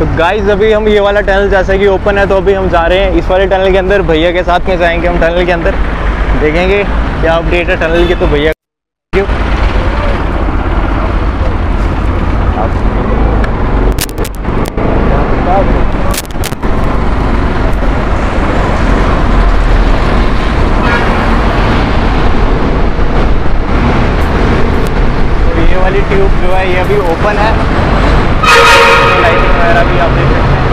तो गाइस अभी हम ये वाला टनल जैसा कि ओपन है, तो अभी हम जा रहे हैं इस वाले टनल के अंदर। भैया के साथ में जाएंगे हम टनल के अंदर, देखेंगे क्या अपडेट है टनल की। तो भैया वाली ट्यूब जो है ये अभी ओपन है, लाइटिंग वगैरह भी आप देख सकते हैं।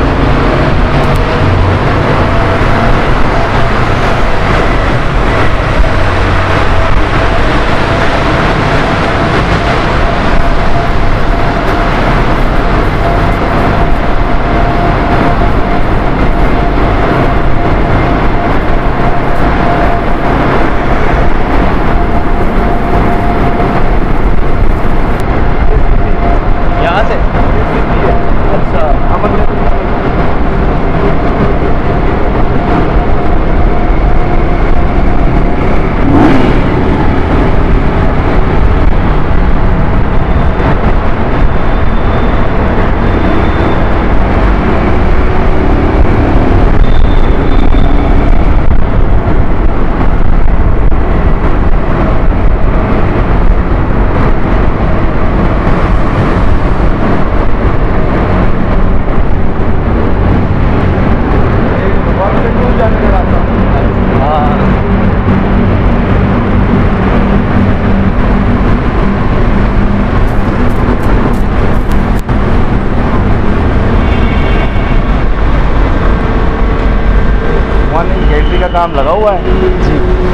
का काम लगा हुआ है जी।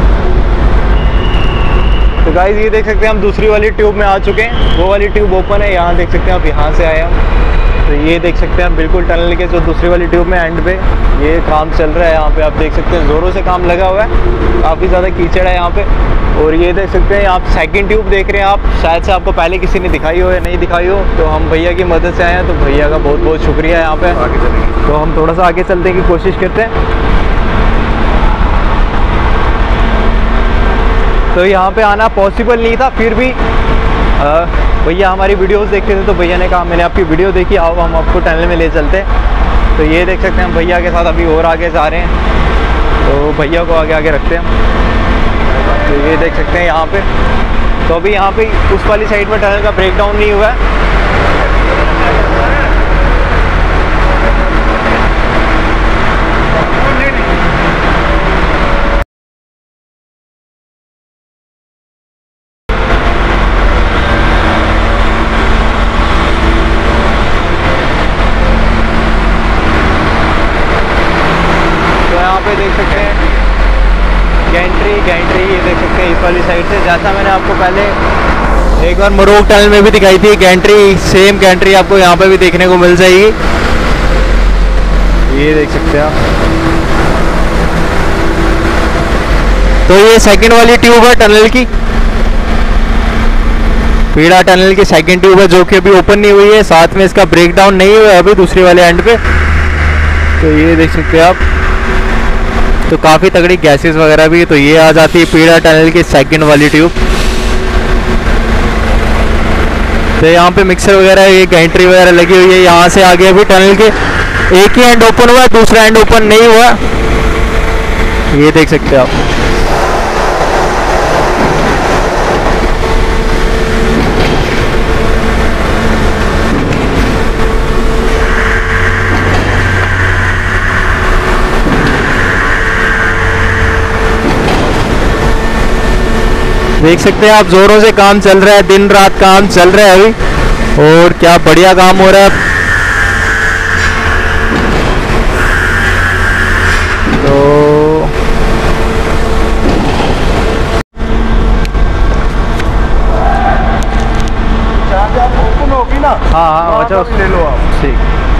तो गाइस ये देख सकते हैं हम दूसरी वाली ट्यूब में आ चुके हैं। वो वाली ट्यूब ओपन है, यहाँ देख सकते हैं आप, यहाँ से आए हम। तो ये देख सकते हैं आप बिल्कुल टनल के जो दूसरी वाली ट्यूब में एंड पे ये काम चल रहा है। यहाँ पे आप देख सकते हैं ज़ोरों से काम लगा हुआ है, काफ़ी ज़्यादा कीचड़ है यहाँ पे। और ये देख सकते हैं आप सेकंड ट्यूब देख रहे हैं आप, शायद से आपको पहले किसी ने दिखाई हो या नहीं दिखाई हो। तो हम भैया की मदद से आए हैं, तो भैया का बहुत बहुत शुक्रिया है यहाँ पे। आगे चलेंगे तो हम थोड़ा सा आगे चलने की कोशिश करते हैं। तो यहाँ पे आना पॉसिबल नहीं था, फिर भी भैया हमारी वीडियोस देखते थे, तो भैया ने कहा मैंने आपकी वीडियो देखी, आओ हम आपको टनल में ले चलते हैं। तो ये देख सकते हैं हम भैया के साथ अभी और आगे जा रहे हैं, तो भैया को आगे आगे रखते हैं। तो ये देख सकते हैं यहाँ पे, तो अभी यहाँ पे उस वाली साइड में टनल का ब्रेकडाउन नहीं हुआ है। देख सकते हैं गैंट्री ये देख सकते हैं इस वाली साइड से, जैसा मैंने आपको पहले एक बार मरोग टनल में भी दिखाई थी गैंट्री, सेम गैंट्री आपको यहाँ पे भी देखने को मिल जाएगी। ये देख सकते हैं आप। तो ये सेकंड वाली ट्यूब है टनल की, पीड़ा टनल की सेकंड ट्यूब है, जो कि अभी ओपन नहीं हुई है, साथ में इसका ब्रेकडाउन नहीं हुआ है अभी दूसरे वाले एंड पे। तो ये देख सकते हैं आप, तो काफ़ी तगड़ी गैसेस वगैरह भी। तो ये आ जाती है पीड़ा टनल की सेकंड वाली ट्यूब। तो यहाँ पे मिक्सर वगैरह, ये गैंट्री वगैरह लगी हुई है। यहाँ से आगे अभी टनल के एक ही एंड ओपन हुआ है, दूसरा एंड ओपन नहीं हुआ। ये देख सकते हैं आप। देख सकते हैं आप, जोरों से काम चल रहा है, दिन रात काम चल रहा है अभी, और क्या बढ़िया काम हो रहा है। तो ओपन होगी ना, हाँ अच्छा ले लो आप। ठीक।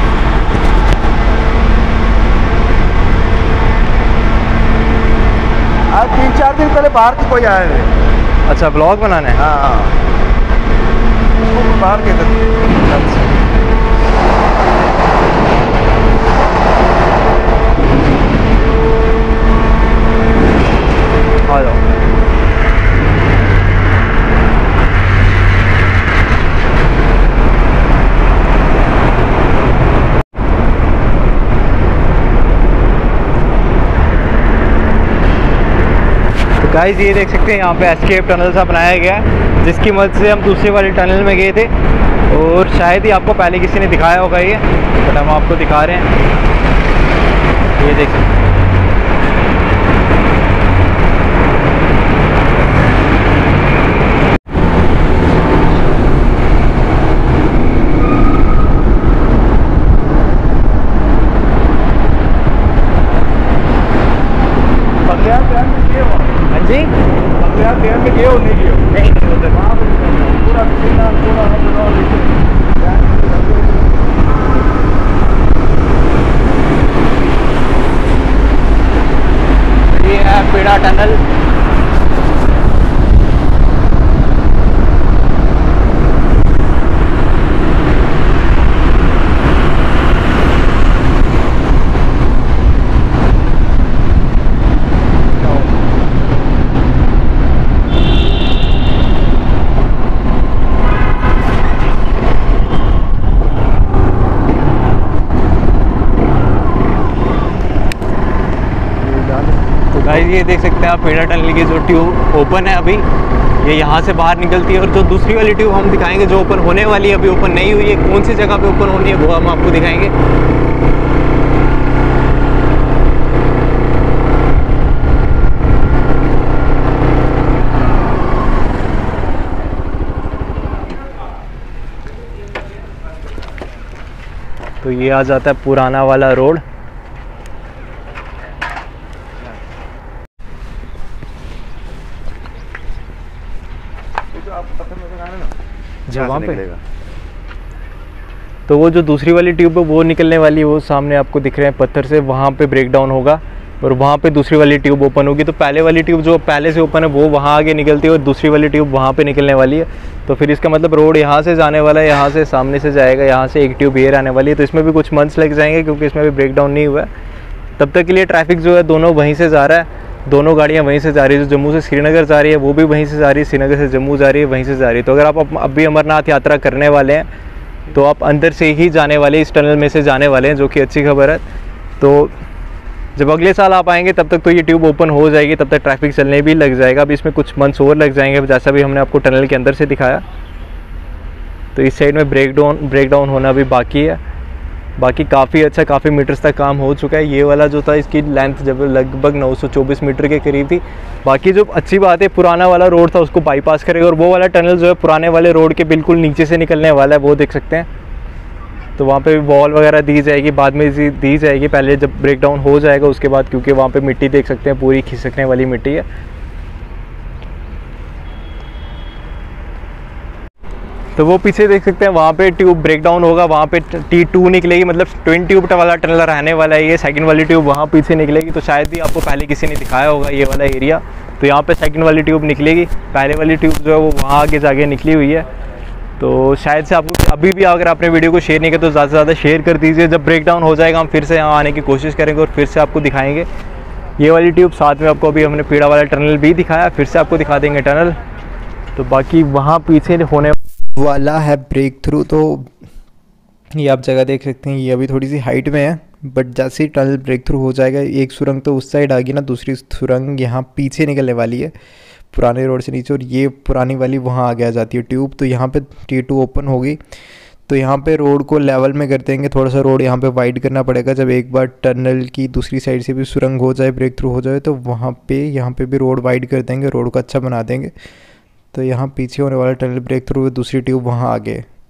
आज 3-4 दिन पहले बाहर से कोई आया है। अच्छा ब्लॉग बनाने हैं। हाँ बाहर के अच्छा। आ जाओ। गाइस ये देख सकते हैं यहाँ पे एस्केप टनल सा बनाया गया है, जिसकी मदद से हम दूसरी वाली टनल में गए थे और शायद ही आपको पहले किसी ने दिखाया होगा ये, बट हम आपको दिखा रहे हैं। ये देख सकते हैं। हाँ जी, में गए हो नहीं गए हो? नहीं उधर पूरा ये है पेड़ा टनल। गाइस ये देख सकते हैं आप पेड़ा टनल की जो ट्यूब ओपन है अभी, ये यहाँ से बाहर निकलती है और जो दूसरी वाली ट्यूब हम दिखाएंगे जो ओपन होने वाली है, अभी ओपन नहीं हुई है, कौन सी जगह पे ओपन होनी है वो हम आपको दिखाएंगे। तो ये आ जाता है पुराना वाला रोड। वहाँ पे तो वो जो दूसरी वाली ट्यूब है वो निकलने वाली है, वो सामने आपको दिख रहे हैं पत्थर से, वहाँ पे ब्रेक डाउन होगा और वहाँ पे दूसरी वाली ट्यूब ओपन होगी। तो पहले वाली ट्यूब जो पहले से ओपन है वो वहाँ आगे निकलती है और दूसरी वाली ट्यूब वहाँ पे निकलने वाली है। तो फिर इसका मतलब रोड यहाँ से जाने वाला है, यहाँ से सामने से जाएगा, यहाँ से एक ट्यूब एयर आने वाली है। तो इसमें भी कुछ मंथ्स लग जाएंगे क्योंकि इसमें भी ब्रेक डाउन नहीं हुआ है। तब तक के लिए ट्रैफिक जो है दोनों वहीं से जा रहा है, दोनों गाड़ियाँ वहीं से जा रही है। जो जम्मू से श्रीनगर जा रही है वो भी वहीं से जा रही है, श्रीनगर से जम्मू जा रही है वहीं से जा रही है। तो अगर आप अभी अमरनाथ यात्रा करने वाले हैं तो आप अंदर से ही जाने वाले, इस टनल में से जाने वाले हैं, जो कि अच्छी खबर है। तो जब अगले साल आप आएंगे तब तक तो ये ट्यूब ओपन हो जाएगी, तब तक ट्रैफिक चलने भी लग जाएगा। अब इसमें कुछ मंथ्स और लग जाएंगे, जैसा भी हमने आपको टनल के अंदर से दिखाया। तो इस साइड में ब्रेक डाउन होना भी बाकी है। बाकी काफ़ी अच्छा, काफ़ी मीटर्स तक काम हो चुका है। ये वाला जो था इसकी लेंथ जब लगभग 924 मीटर के करीब थी। बाकी जो अच्छी बात है, पुराना वाला रोड था उसको बाईपास करेगा और वो वाला टनल जो है पुराने वाले रोड के बिल्कुल नीचे से निकलने वाला है, वो देख सकते हैं। तो वहाँ पे वॉल वगैरह दी जाएगी, बाद में दी जाएगी, पहले जब ब्रेक डाउन हो जाएगा उसके बाद, क्योंकि वहाँ पे मिट्टी देख सकते हैं पूरी खिसकने वाली मिट्टी है। तो वो पीछे देख सकते हैं वहाँ पे ट्यूब ब्रेक डाउन होगा, वहाँ पे T2 निकलेगी, मतलब ट्विन ट्यूब वाला टनल रहने वाला है। ये सेकंड वाली ट्यूब वहाँ पीछे निकलेगी। तो शायद ही आपको पहले किसी ने दिखाया होगा ये वाला एरिया। तो यहाँ पे सेकंड वाली ट्यूब निकलेगी, पहले वाली ट्यूब जो है वो वहाँ आगे जाके निकली हुई है। तो शायद से आपको अभी भी, अगर आपने वीडियो को शेयर नहीं किया तो ज़्यादा से ज़्यादा शेयर कर दीजिए। जब ब्रेक डाउन हो जाएगा हम फिर से यहाँ आने की कोशिश करेंगे और फिर से आपको दिखाएँगे ये वाली ट्यूब। साथ में आपको अभी हमने पेड़ा वाला टनल भी दिखाया, फिर से आपको दिखा देंगे टनल। तो बाकी वहाँ पीछे होने वाला है ब्रेक थ्रू। तो ये आप जगह देख सकते हैं, ये अभी थोड़ी सी हाइट में है, बट जैसे ही टनल ब्रेक थ्रू हो जाएगा, एक सुरंग तो उस साइड आ गई ना, दूसरी सुरंग यहाँ पीछे निकलने वाली है पुराने रोड से नीचे, और ये पुरानी वाली वहाँ आगे आ जाती है ट्यूब। तो यहाँ पे T2 ओपन होगी। तो यहाँ पे रोड को लेवल में कर देंगे, थोड़ा सा रोड यहाँ पे वाइड करना पड़ेगा। जब एक बार टनल की दूसरी साइड से भी सुरंग हो जाए, ब्रेक थ्रू हो जाए, तो वहाँ पे यहाँ पे भी रोड वाइड कर देंगे, रोड को अच्छा बना देंगे। तो यहाँ पीछे होने वाला टनल ब्रेक थ्रू, दूसरी ट्यूब वहाँ आगे